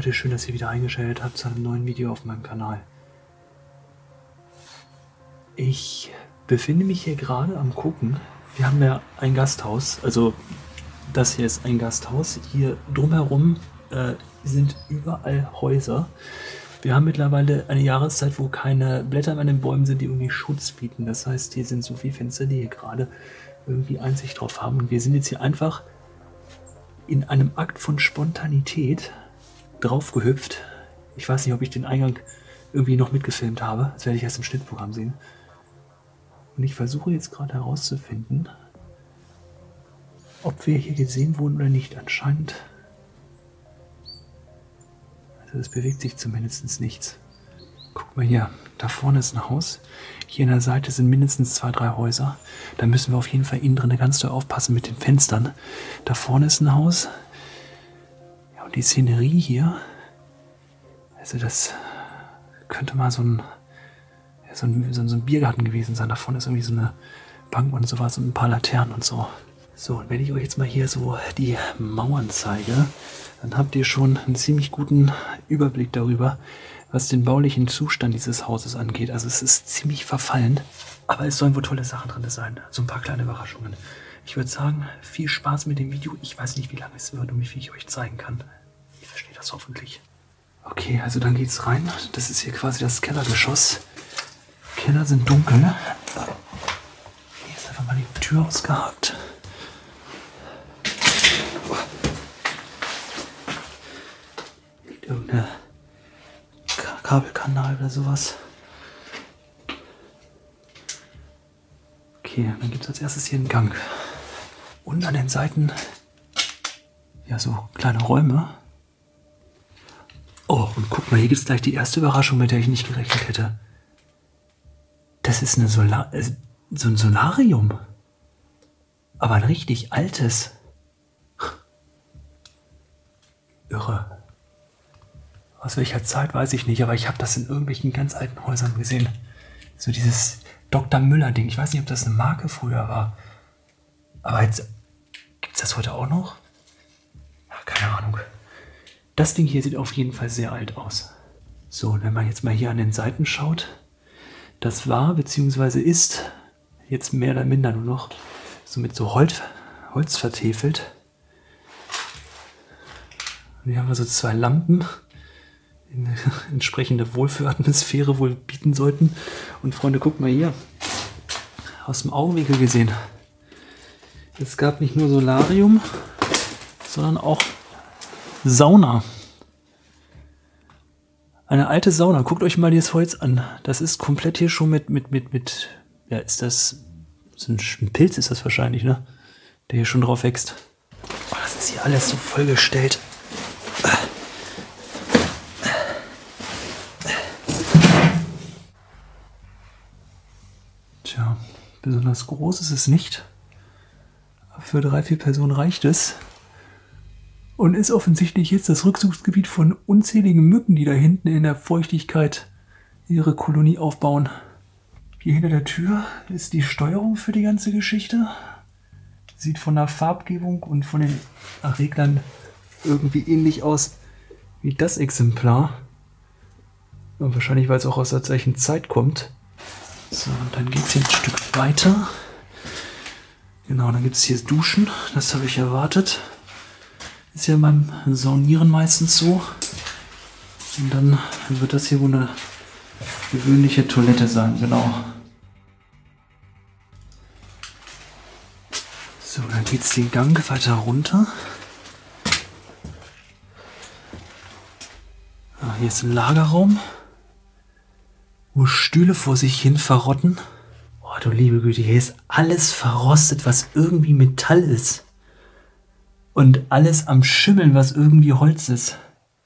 Leute, schön, dass ihr wieder eingeschaltet habt zu einem neuen Video auf meinem Kanal. Ich befinde mich hier gerade am Gucken. Wir haben ja ein Gasthaus, also das hier ist ein Gasthaus. Hier drumherum sind überall Häuser. Wir haben mittlerweile eine Jahreszeit, wo keine Blätter mehr an den Bäumen sind, die irgendwie Schutz bieten. Das heißt, hier sind so viele Fenster, die hier gerade irgendwie Einsicht drauf haben. Und wir sind jetzt hier einfach in einem Akt von Spontanität draufgehüpft. Ich weiß nicht, ob ich den Eingang irgendwie noch mitgefilmt habe. Das werde ich erst im Schnittprogramm sehen. Und ich versuche jetzt gerade herauszufinden, ob wir hier gesehen wurden oder nicht. Anscheinend. Also es bewegt sich zumindest nichts. Guck mal hier, da vorne ist ein Haus. Hier an der Seite sind mindestens 2, 3 Häuser. Da müssen wir auf jeden Fall innen drin ganz doll aufpassen mit den Fenstern. Da vorne ist ein Haus. Ja, und die Szenerie hier, also das könnte mal so ein Biergarten gewesen sein. Da vorne ist irgendwie so eine Bank und sowas und ein paar Laternen und so. So, und wenn ich euch jetzt mal hier so die Mauern zeige, dann habt ihr schon einen ziemlich guten Überblick darüber, was den baulichen Zustand dieses Hauses angeht. Also es ist ziemlich verfallen, aber es sollen wohl tolle Sachen drin sein. So ein paar kleine Überraschungen. Ich würde sagen, viel Spaß mit dem Video. Ich weiß nicht, wie lange es wird und wie viel ich euch zeigen kann. Ihr versteht das hoffentlich. Okay, also dann geht's rein. Das ist hier quasi das Kellergeschoss. Keller sind dunkel. Hier ist einfach mal die Tür ausgehakt. Liegt irgendein Kabelkanal oder sowas. Okay, dann gibt es als erstes hier einen Gang. Und an den Seiten ja so kleine Räume. Oh, und guck mal, hier gibt es gleich die erste Überraschung, mit der ich nicht gerechnet hätte. Das ist eine so ein Solarium. Aber ein richtig altes. Irre. Aus welcher Zeit weiß ich nicht, aber ich habe das in irgendwelchen ganz alten Häusern gesehen. So dieses Dr. Müller-Ding. Ich weiß nicht, ob das eine Marke früher war. Aber jetzt gibt es das heute auch noch? Ja, keine Ahnung. Das Ding hier sieht auf jeden Fall sehr alt aus. So, und wenn man jetzt mal hier an den Seiten schaut, das war bzw. ist jetzt mehr oder minder nur noch so mit so Holz vertäfelt. Und hier haben wir so 2 Lampen, die eine entsprechende Wohlfühlatmosphäre wohl bieten sollten. Und Freunde, guckt mal hier, aus dem Augenwinkel gesehen. Es gab nicht nur Solarium, sondern auch Sauna. Eine alte Sauna. Guckt euch mal dieses Holz an. Das ist komplett hier schon mit ja, ist das so ein Pilz ist das wahrscheinlich, ne? Der hier schon drauf wächst. Oh, das ist hier alles so vollgestellt. Tja, besonders groß ist es nicht. Aber für 3, 4 Personen reicht es. Und ist offensichtlich jetzt das Rückzugsgebiet von unzähligen Mücken, die da hinten in der Feuchtigkeit ihre Kolonie aufbauen. Hier hinter der Tür ist die Steuerung für die ganze Geschichte. Sieht von der Farbgebung und von den Reglern irgendwie ähnlich aus wie das Exemplar. Und wahrscheinlich, weil es auch aus der gleichen Zeit kommt. So, und dann geht es hier ein Stück weiter. Genau, dann gibt es hier Duschen. Das habe ich erwartet. Ist ja beim Saunieren meistens so. Und dann wird das hier wohl eine gewöhnliche Toilette sein, genau. So, dann geht es den Gang weiter runter. Ah, hier ist ein Lagerraum, wo Stühle vor sich hin verrotten. Oh, du liebe Güte, hier ist alles verrostet, was irgendwie Metall ist. Und alles am Schimmeln, was irgendwie Holz ist.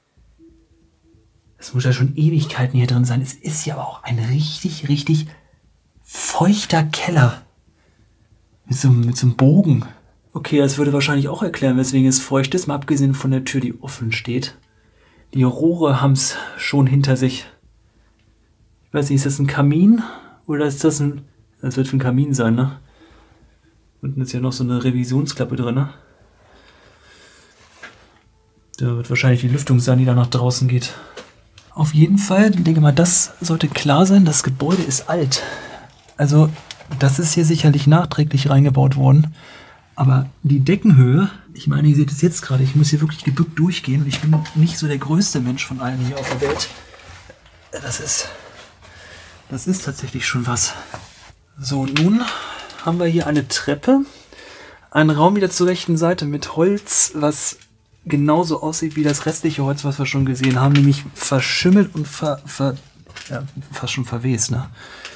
Das muss ja schon Ewigkeiten hier drin sein. Es ist ja aber auch ein richtig, richtig feuchter Keller. Mit so einem Bogen. Okay, das würde wahrscheinlich auch erklären, weswegen es feucht ist. Mal abgesehen von der Tür, die offen steht. Die Rohre haben es schon hinter sich. Ich weiß nicht, ist das ein Kamin? Oder ist das ein... Das wird für ein Kamin sein, ne? Unten ist ja noch so eine Revisionsklappe drin, ne? Da wird wahrscheinlich die Lüftung sein, die da nach draußen geht. Auf jeden Fall, ich denke mal, das sollte klar sein, das Gebäude ist alt. Also, das ist hier sicherlich nachträglich reingebaut worden. Aber die Deckenhöhe, ich meine, ihr seht es jetzt gerade, ich muss hier wirklich gebückt durchgehen. Und ich bin nicht so der größte Mensch von allen hier auf der Welt. Das ist tatsächlich schon was. So, nun haben wir hier eine Treppe. Einen Raum wieder zur rechten Seite mit Holz, was genauso aussieht wie das restliche Holz, was wir schon gesehen haben, nämlich verschimmelt und fast schon verwest, ne?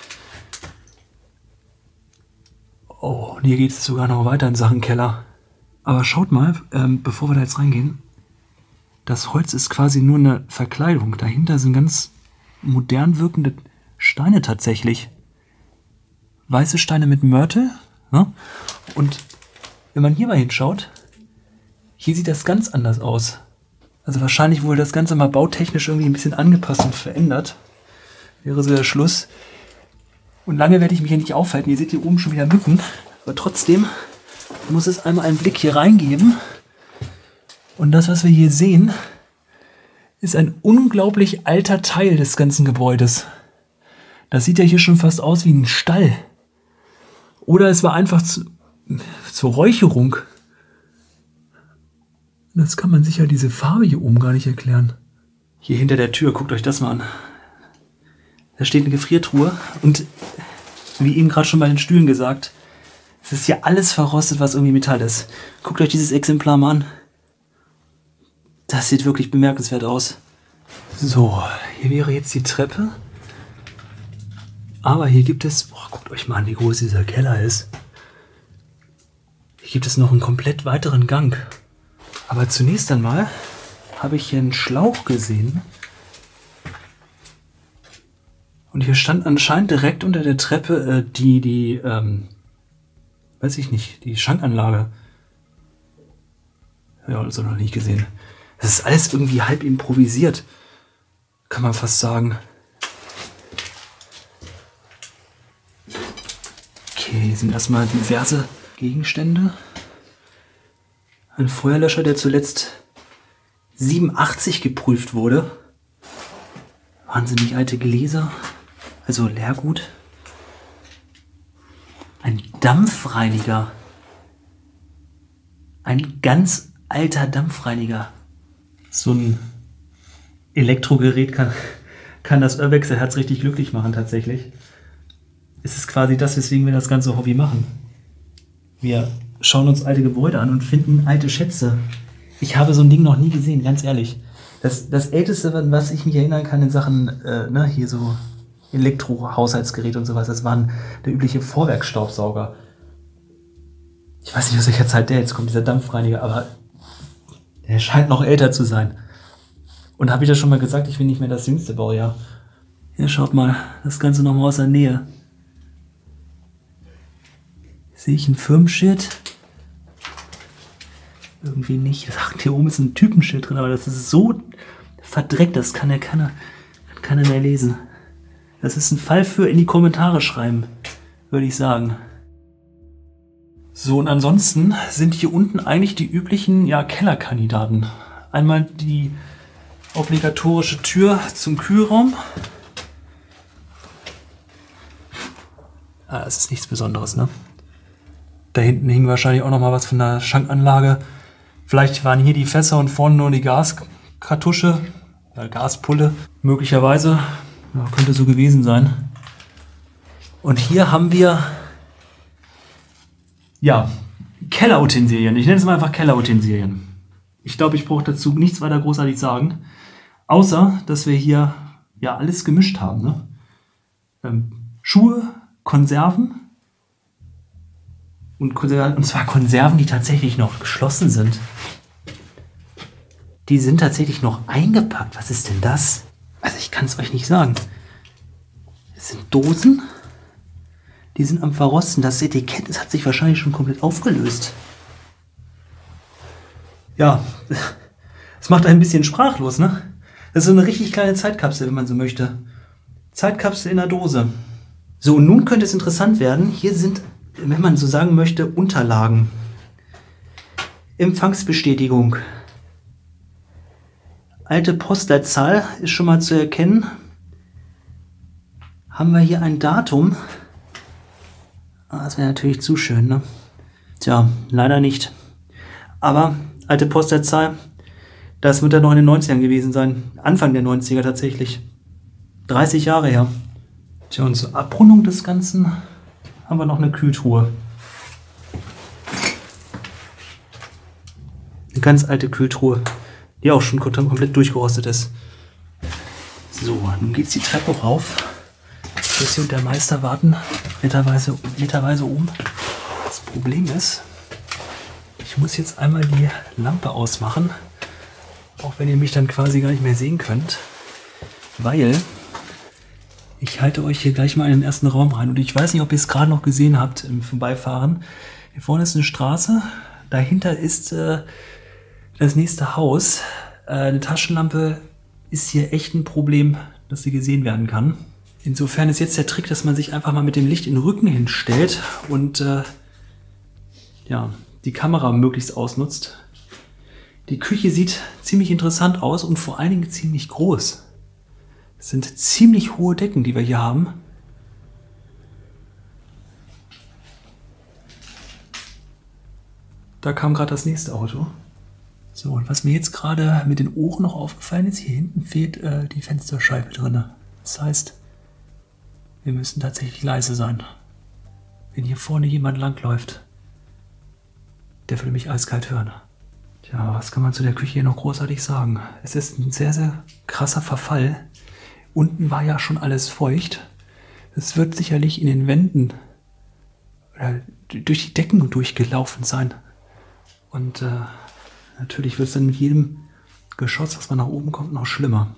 Oh, und hier geht es sogar noch weiter in Sachen Keller. Aber schaut mal, bevor wir da jetzt reingehen, das Holz ist quasi nur eine Verkleidung. Dahinter sind ganz modern wirkende Steine tatsächlich. Weiße Steine mit Mörtel. Ne? Und wenn man hier mal hinschaut, hier sieht das ganz anders aus. Also wahrscheinlich wurde das Ganze mal bautechnisch irgendwie ein bisschen angepasst und verändert. Wäre so der Schluss. Und lange werde ich mich hier nicht aufhalten. Ihr seht hier oben schon wieder Mücken. Aber trotzdem muss es einmal einen Blick hier reingeben. Und das, was wir hier sehen, ist ein unglaublich alter Teil des ganzen Gebäudes. Das sieht ja hier schon fast aus wie ein Stall. Oder es war einfach zur Räucherung. Das kann man sicher diese Farbe hier oben gar nicht erklären. Hier hinter der Tür, guckt euch das mal an. Da steht eine Gefriertruhe und wie eben gerade schon bei den Stühlen gesagt, es ist hier alles verrostet, was irgendwie Metall ist. Guckt euch dieses Exemplar mal an. Das sieht wirklich bemerkenswert aus. So, hier wäre jetzt die Treppe. Aber hier gibt es, guckt euch mal an, wie groß dieser Keller ist. Hier gibt es noch einen komplett weiteren Gang. Aber zunächst einmal habe ich hier einen Schlauch gesehen. Und hier stand anscheinend direkt unter der Treppe die Schankanlage. Ja, das habe ich noch nicht gesehen. Das ist alles irgendwie halb improvisiert, kann man fast sagen. Okay, hier sind erstmal diverse Gegenstände. Ein Feuerlöscher, der zuletzt 87 geprüft wurde. Wahnsinnig alte Gläser. Also Leergut. Ein Dampfreiniger. Ein ganz alter Dampfreiniger. So ein Elektrogerät kann das Urwechselherz richtig glücklich machen tatsächlich. Es ist quasi das, weswegen wir das ganze Hobby machen. Wir schauen uns alte Gebäude an und finden alte Schätze. Ich habe so ein Ding noch nie gesehen, ganz ehrlich. Das Älteste, was ich mich erinnern kann in Sachen, hier so Elektrohaushaltsgerät und sowas, das waren der übliche Vorwerkstaubsauger. Ich weiß nicht, aus welcher Zeit der jetzt kommt, dieser Dampfreiniger, aber der scheint noch älter zu sein. Und habe ich das schon mal gesagt, ich bin nicht mehr das jüngste Baujahr. Hier, schaut mal, das Ganze nochmal aus der Nähe. Sehe ich ein Firmenschild? Irgendwie nicht. Ach, hier oben ist ein Typenschild drin, aber das ist so verdreckt, das kann ja keiner mehr lesen. Das ist ein Fall für in die Kommentare schreiben, würde ich sagen. So, und ansonsten sind hier unten eigentlich die üblichen Kellerkandidaten. Einmal die obligatorische Tür zum Kühlraum. Das ist nichts Besonderes, ne? Da hinten hing wahrscheinlich auch noch mal was von der Schankanlage. Vielleicht waren hier die Fässer und vorne nur die Gaskartusche, Gaspulle. Möglicherweise, könnte so gewesen sein. Und hier haben wir Kellerutensilien. Ich nenne es mal einfach Kellerutensilien. Ich glaube, ich brauche dazu nichts weiter großartig sagen. Außer, dass wir hier alles gemischt haben. Ne? Schuhe, Konserven. Und zwar Konserven, die tatsächlich noch geschlossen sind. Die sind tatsächlich noch eingepackt. Was ist denn das? Also ich kann es euch nicht sagen. Es sind Dosen. Die sind am Verrosten. Das Etikett, das hat sich wahrscheinlich schon komplett aufgelöst. Ja, es macht ein bisschen sprachlos, ne? Das ist so eine richtig kleine Zeitkapsel, wenn man so möchte. Zeitkapsel in der Dose. So, und nun könnte es interessant werden. Hier sind, wenn man so sagen möchte, Unterlagen. Empfangsbestätigung. alte Postleitzahl ist schon mal zu erkennen. Haben wir hier ein Datum? Das wäre natürlich zu schön, ne? Tja, leider nicht. Aber alte Postleitzahl, das wird dann noch in den 90ern gewesen sein. Anfang der 90er tatsächlich. 30 Jahre her. Tja, und zur Abrundung des Ganzen haben wir noch eine Kühltruhe. Eine ganz alte Kühltruhe, die auch schon komplett durchgerostet ist. So, nun geht's die Treppe rauf. Jessie und der Meister warten meterweise oben. Das Problem ist, ich muss jetzt einmal die Lampe ausmachen, auch wenn ihr mich dann quasi gar nicht mehr sehen könnt, weil ich halte euch hier gleich mal in den ersten Raum rein und ich weiß nicht, ob ihr es gerade noch gesehen habt im Vorbeifahren. Hier vorne ist eine Straße, dahinter ist das nächste Haus. Eine Taschenlampe ist hier echt ein Problem, dass sie gesehen werden kann. Insofern ist jetzt der Trick, dass man sich einfach mal mit dem Licht in den Rücken hinstellt und ja, die Kamera möglichst ausnutzt. Die Küche sieht ziemlich interessant aus und vor allen Dingen ziemlich groß. Es sind ziemlich hohe Decken, die wir hier haben. Da kam gerade das nächste Auto. So, und was mir jetzt gerade mit den Ohren noch aufgefallen ist, hier hinten fehlt die Fensterscheibe drin. Das heißt, wir müssen tatsächlich leise sein. Wenn hier vorne jemand langläuft, der würde mich eiskalt hören. Tja, was kann man zu der Küche hier noch großartig sagen? Es ist ein sehr, sehr krasser Verfall. Unten war ja schon alles feucht. Es wird sicherlich in den Wänden oder durch die Decken durchgelaufen sein. Und natürlich wird es dann mit jedem Geschoss, was man nach oben kommt, noch schlimmer.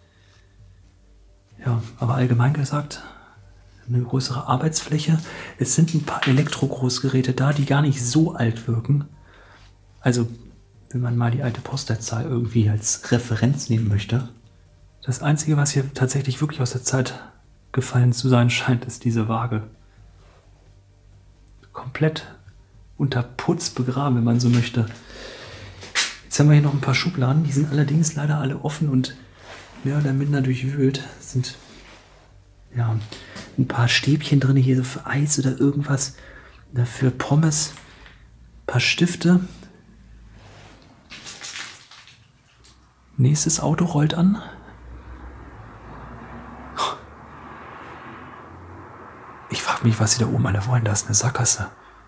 Ja, aber allgemein gesagt, eine größere Arbeitsfläche. Es sind ein paar Elektro-Großgeräte da, die gar nicht so alt wirken. Also, wenn man mal die alte Postleitzahl irgendwie als Referenz nehmen möchte. Das Einzige, was hier tatsächlich wirklich aus der Zeit gefallen zu sein scheint, ist diese Waage. Komplett unter Putz begraben, wenn man so möchte. Jetzt haben wir hier noch ein paar Schubladen, die sind allerdings leider alle offen und mehr oder minder durchwühlt. Es sind ja ein paar Stäbchen drin, hier so für Eis oder irgendwas, für Pommes, ein paar Stifte. Nächstes Auto rollt an. Ich frage mich, was sie da oben alle wollen. Da ist eine Sackgasse.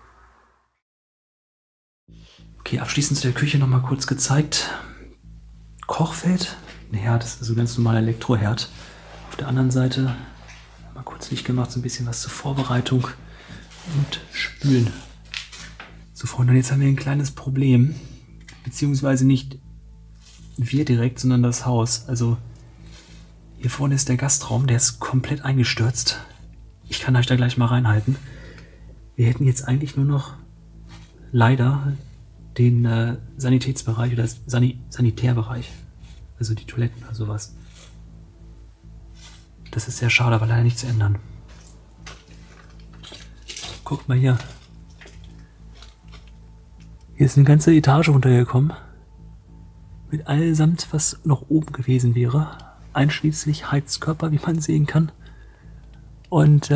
Okay, abschließend zu der Küche noch mal kurz gezeigt. Kochfeld. Ein Herd, das ist also ganz normaler Elektroherd. Auf der anderen Seite mal kurz Licht gemacht, so ein bisschen was zur Vorbereitung und Spülen. So, Freunde, jetzt haben wir ein kleines Problem. Beziehungsweise nicht wir direkt, sondern das Haus. Also hier vorne ist der Gastraum, der ist komplett eingestürzt. Ich kann euch da gleich mal reinhalten. Wir hätten jetzt eigentlich nur noch leider den Sanitätsbereich oder Sanitärbereich. Also die Toiletten oder sowas. Das ist sehr schade, aber leider nicht zu ändern. Guckt mal hier. Hier ist eine ganze Etage runtergekommen. Mit allesamt, was noch oben gewesen wäre. Einschließlich Heizkörper, wie man sehen kann. Und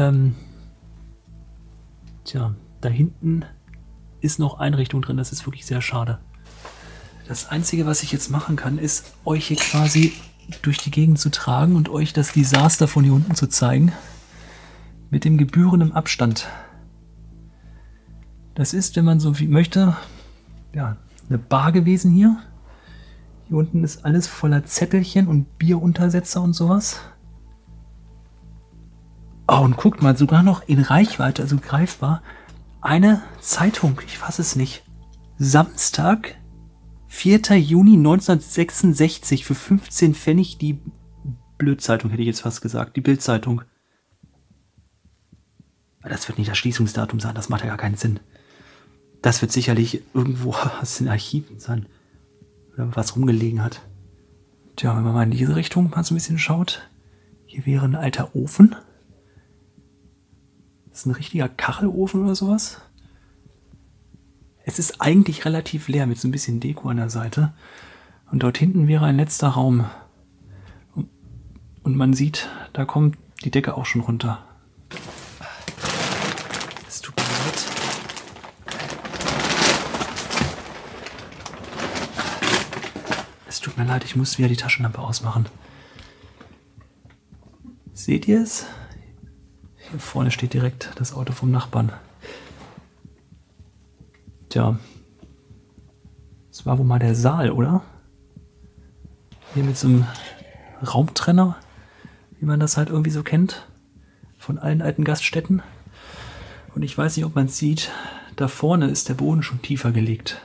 tja, da hinten ist noch Einrichtung drin. Das ist wirklich sehr schade. Das Einzige, was ich jetzt machen kann, ist euch hier quasi durch die Gegend zu tragen und euch das Desaster von hier unten zu zeigen. Mit dem gebührenden Abstand. Das ist, wenn man so viel möchte, ja, eine Bar gewesen hier. Hier unten ist alles voller Zettelchen und Bieruntersetzer und sowas. Oh, und guckt mal, sogar noch in Reichweite, also greifbar, eine Zeitung. Ich fasse es nicht. Samstag, 4. Juni 1966 für 15 Pfennig die Blödzeitung, hätte ich jetzt fast gesagt. Die Bildzeitung. Das wird nicht das Schließungsdatum sein, das macht ja gar keinen Sinn. Das wird sicherlich irgendwo aus den Archiven sein. Oder was rumgelegen hat. Tja, wenn man mal in diese Richtung mal so ein bisschen schaut. Hier wäre ein alter Ofen. Das ist ein richtiger Kachelofen oder sowas. Es ist eigentlich relativ leer mit so ein bisschen Deko an der Seite. Und dort hinten wäre ein letzter Raum. Und man sieht, da kommt die Decke auch schon runter. Es tut mir leid. Es tut mir leid, ich muss wieder die Taschenlampe ausmachen. Seht ihr es? Hier vorne steht direkt das Auto vom Nachbarn. Tja, das war wohl mal der Saal, oder? Hier mit so einem Raumtrenner, wie man das halt irgendwie so kennt, von allen alten Gaststätten. Und ich weiß nicht, ob man es sieht, da vorne ist der Boden schon tiefer gelegt.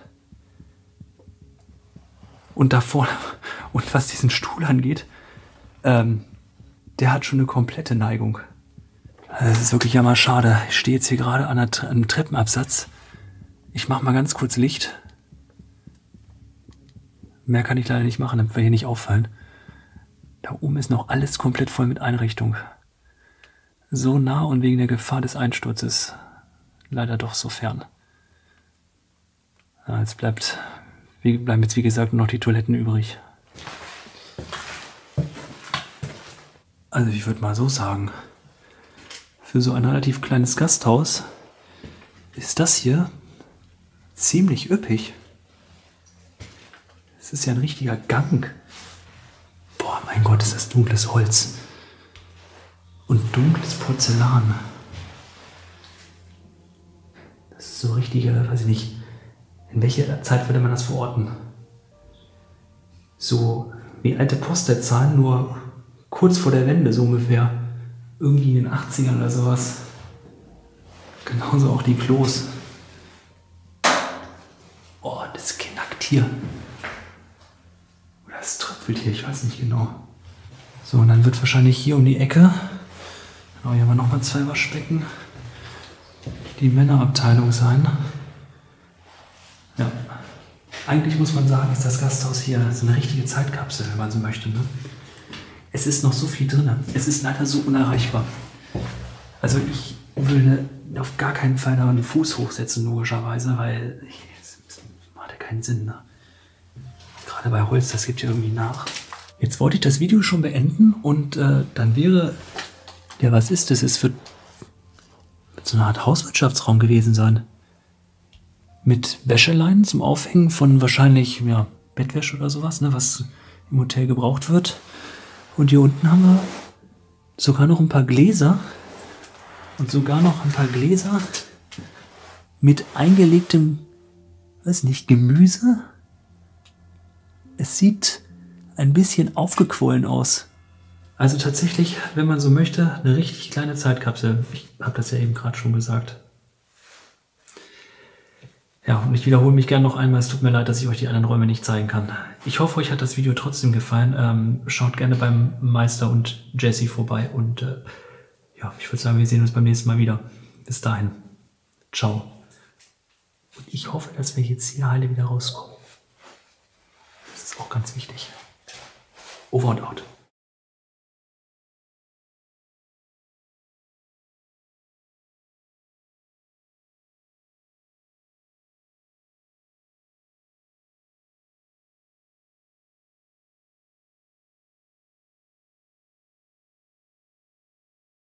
Und da vorne, und was diesen Stuhl angeht, der hat schon eine komplette Neigung. Das ist wirklich ja mal schade. Ich stehe jetzt hier gerade an einem Treppenabsatz. Ich mache mal ganz kurz Licht. Mehr kann ich leider nicht machen, damit wir hier nicht auffallen. Da oben ist noch alles komplett voll mit Einrichtung. So nah und wegen der Gefahr des Einsturzes leider doch so fern. Ja, jetzt bleiben jetzt wie gesagt noch die Toiletten übrig. Also ich würde mal so sagen, für so ein relativ kleines Gasthaus ist das hier ziemlich üppig. Es ist ja ein richtiger Gang. Boah, mein Gott, ist das dunkles Holz. Und dunkles Porzellan. Das ist so richtige, weiß ich nicht, in welcher Zeit würde man das verorten? So wie alte Postleitzahlen, nur kurz vor der Wende, so ungefähr. Irgendwie in den 80ern oder sowas. Genauso auch die Klos. Oh, das knackt hier. Oder es tröpfelt hier, ich weiß nicht genau. So, und dann wird wahrscheinlich hier um die Ecke, genau, hier haben wir nochmal 2 Waschbecken, die Männerabteilung sein. Ja, eigentlich muss man sagen, ist das Gasthaus hier so eine richtige Zeitkapsel, wenn man so möchte. Ne? Es ist noch so viel drin. Es ist leider so unerreichbar. Also ich würde auf gar keinen Fall da einen Fuß hochsetzen, logischerweise, weil es macht ja keinen Sinn. Ne? Gerade bei Holz, das gibt ja irgendwie nach. Jetzt wollte ich das Video schon beenden und dann wäre, ja, was ist das? Es wird so eine Art Hauswirtschaftsraum gewesen sein. Mit Wäscheleinen zum Aufhängen von wahrscheinlich, ja, Bettwäsche oder sowas, ne, was im Hotel gebraucht wird. Und hier unten haben wir sogar noch ein paar Gläser. Und sogar noch ein paar Gläser mit eingelegtem, weiß nicht, Gemüse. Es sieht ein bisschen aufgequollen aus. Also tatsächlich, wenn man so möchte, eine richtig kleine Zeitkapsel. Ich habe das ja eben gerade schon gesagt. Ja, und ich wiederhole mich gerne noch einmal. Es tut mir leid, dass ich euch die anderen Räume nicht zeigen kann. Ich hoffe, euch hat das Video trotzdem gefallen. Schaut gerne beim Meister und Jesse vorbei. Und ja, ich würde sagen, wir sehen uns beim nächsten Mal wieder. Bis dahin. Ciao. Und ich hoffe, dass wir jetzt hier heile wieder rauskommen. Das ist auch ganz wichtig. Over und out.